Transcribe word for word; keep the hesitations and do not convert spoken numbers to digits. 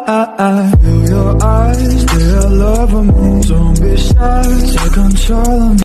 Feel your eyes, they are love of me. Don't be shy, take control of